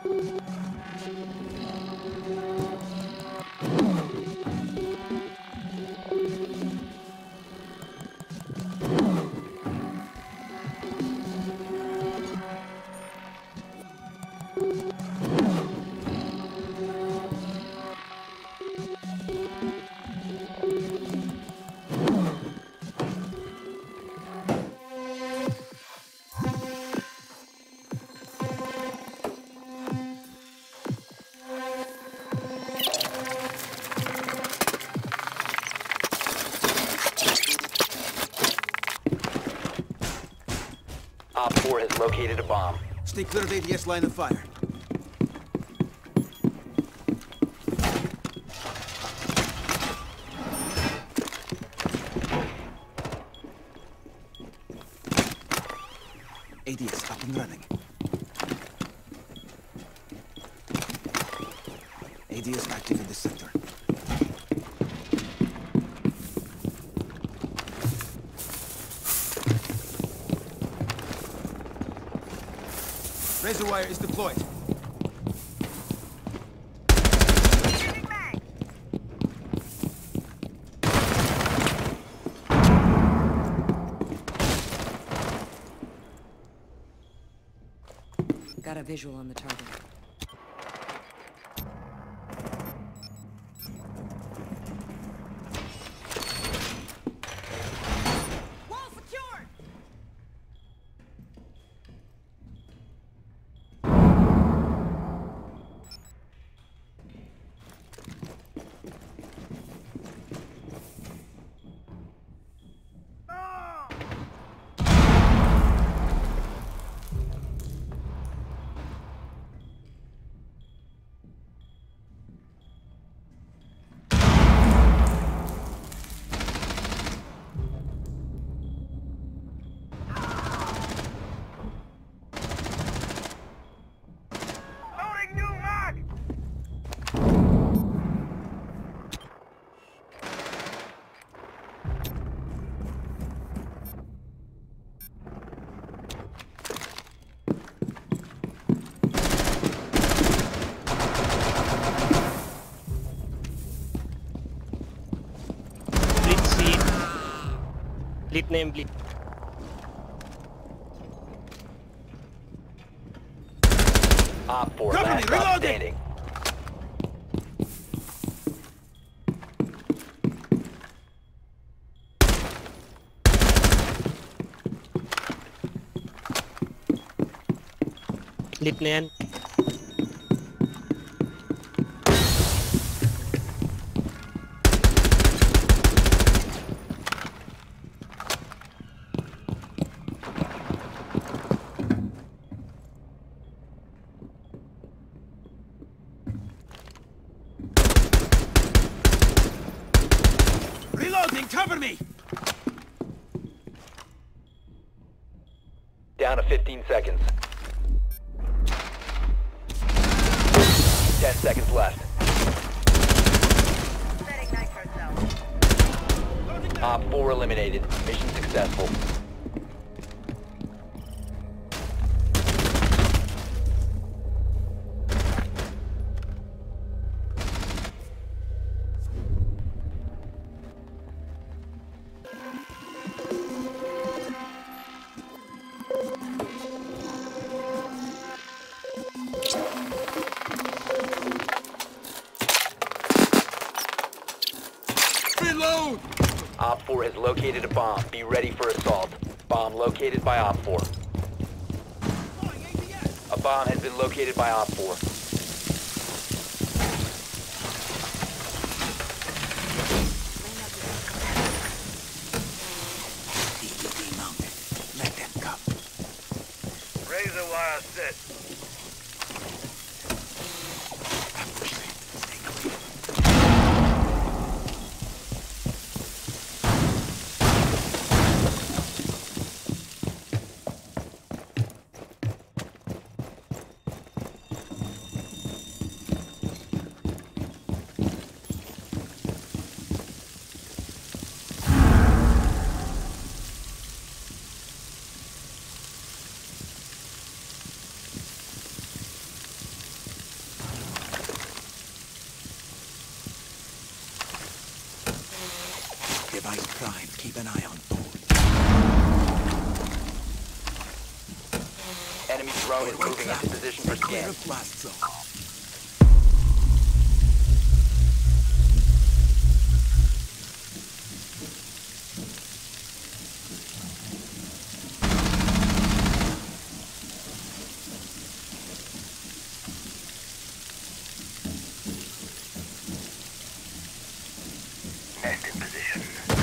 Op 4 has located a bomb. Stay clear of ADS line of fire. ADS up and running. ADS active in the sector. Razor wire is deployed. Got a visual on the target. Wall secured! Lead name, bleed. Op 4, Cover me, last stop reloading! standing. Lead name. Reloading, cover me! Down to 15 seconds. 10 seconds left. Setting nitro cell. Op 4 eliminated. Mission successful. Reload! Op 4 has located a bomb. Be ready for assault. Bomb located by Op 4. A bomb has been located by Op 4. DPD mounted. Let them come. Razor wire set. Ambush them. Stay clear. Device prime. Keep an eye on board. Enemy drone is moving into position for Clear scan. of blast zone. Nest in position.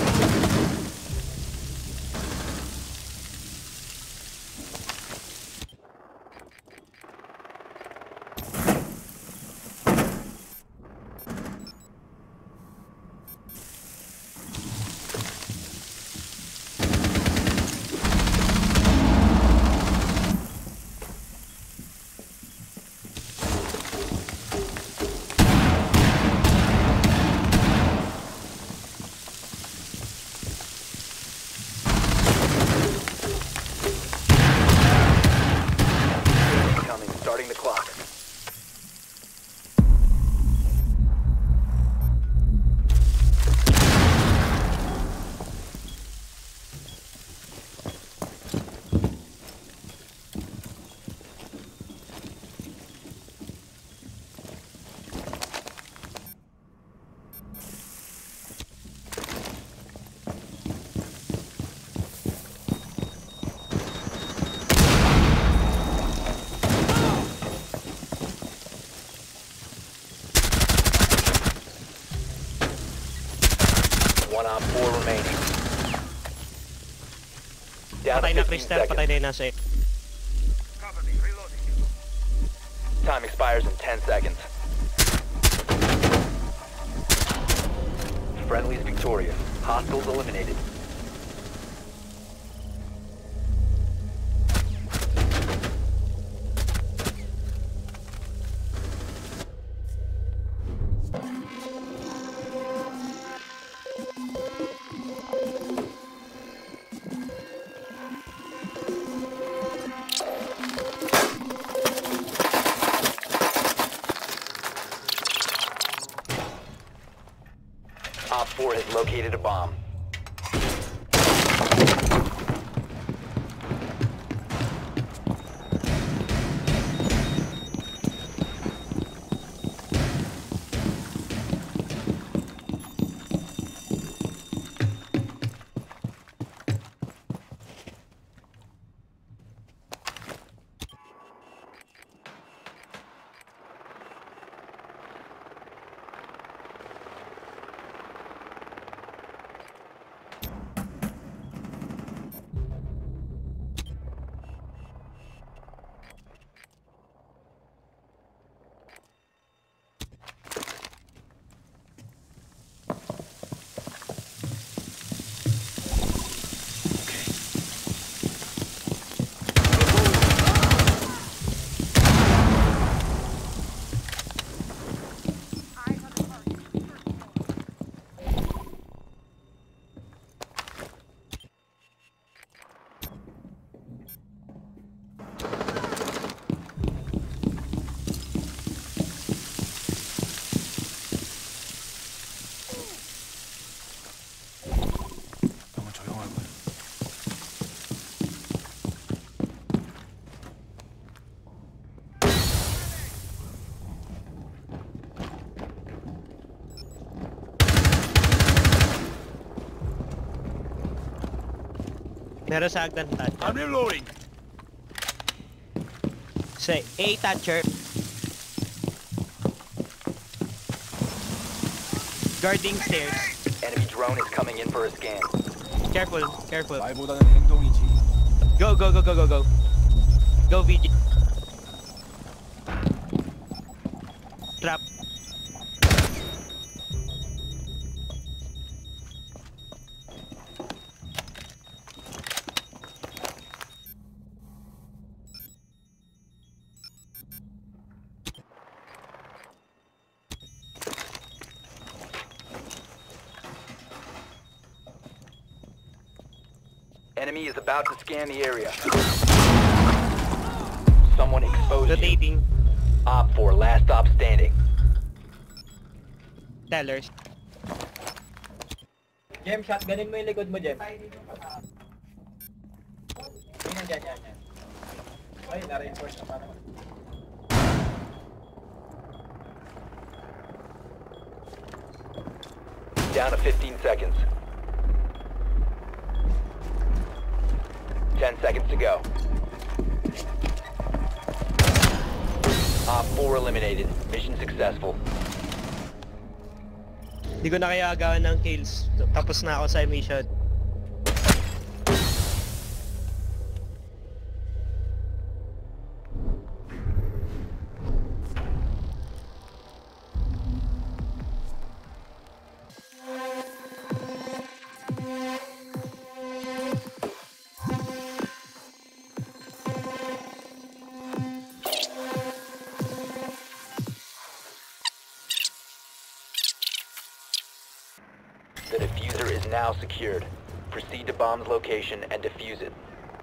Incoming. Starting the clock. One on 4 remaining. Down Patay to na 15 Crystal, patay seconds. na yung nasa Cover me. Reloading. Time expires in 10 seconds. Friendly's victorious. Hostiles eliminated. Op 4 has located a bomb. Eyes on the target. 너무 조용하고요. Meron sa hagdan Thatcher. I'm reloading. Sa A Thatcher. Guarding stairs. Enemy drone is coming in for a scan. Careful, careful. 말보다는 행동이지. Go, go, go, go, go, go. Go, VG. Trap. Enemy is about to scan the area. Someone exposed you. Rotating. Op 4, last stop standing. Tellers. Jem, shotgunin mo yung likod mo, Jem. Yan, yan. Ay, na-reinforce na parang. Down to 15 seconds. 10 seconds to go. Op 4 eliminated. Mission successful. Hindi ko na kaya agawan ng kills. Tapos na ako sa mission. The diffuser is now secured. Proceed to bomb's location and defuse it.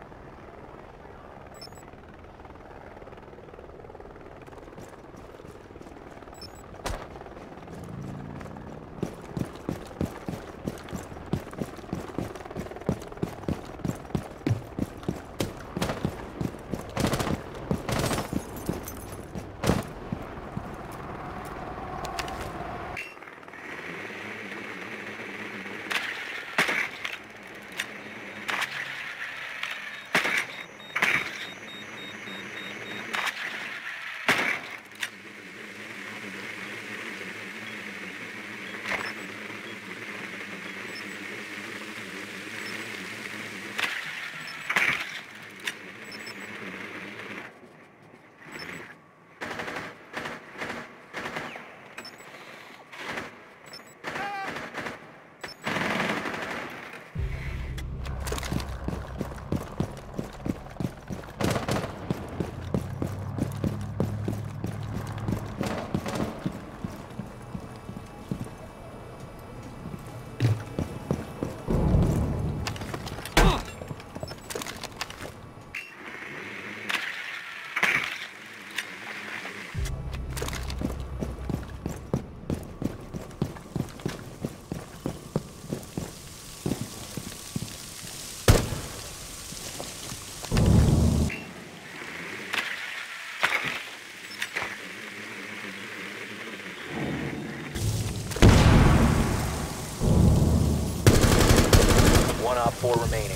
One Op 4 remaining.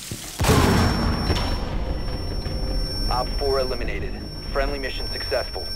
Op 4 eliminated. Friendly mission successful.